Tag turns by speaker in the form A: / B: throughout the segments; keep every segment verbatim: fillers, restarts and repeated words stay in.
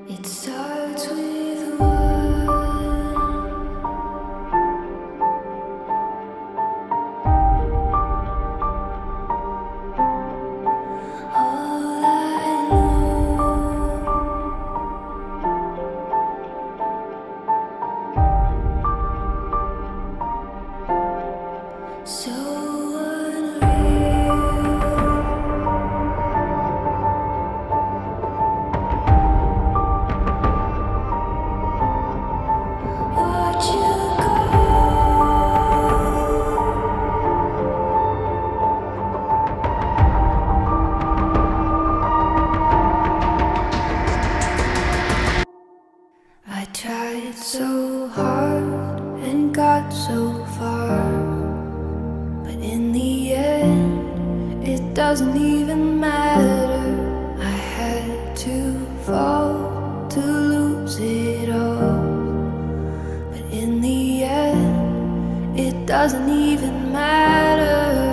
A: It starts with one. All I know, so unreal. Watch you go. I tried so hard and got so far, but in the end, it doesn't even matter. I had to fall to lose it all, but in the end, it doesn't even matter.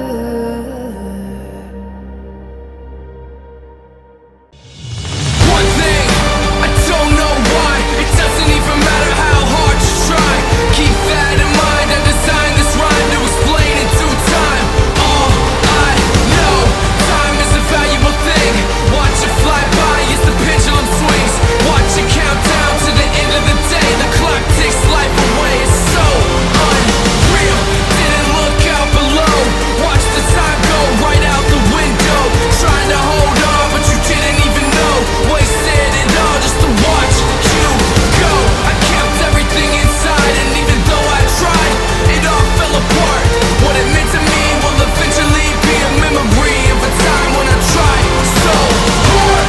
B: One thing, I don't know why. It doesn't even matter how hard you try. Keep that in mind. I designed this rhyme to explain in due time. All I know, time is a valuable thing. Watch it fly by as the pendulum swings. Watch it count down to the end of the day. The clock takes life away. It's so unreal. Didn't look out below. Watch the time go right out the window. Trying to hold on, but you didn't even know. Wasted it all just to watch you go. I kept everything inside, and even though I tried, it all fell apart. What it meant to me will eventually be a memory of a time when I tried so hard.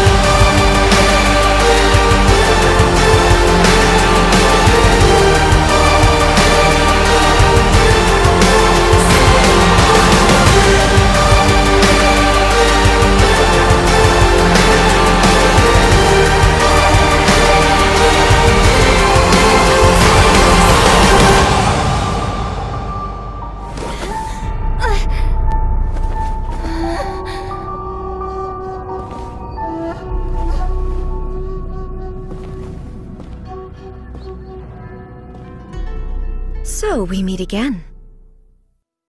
C: So we meet again.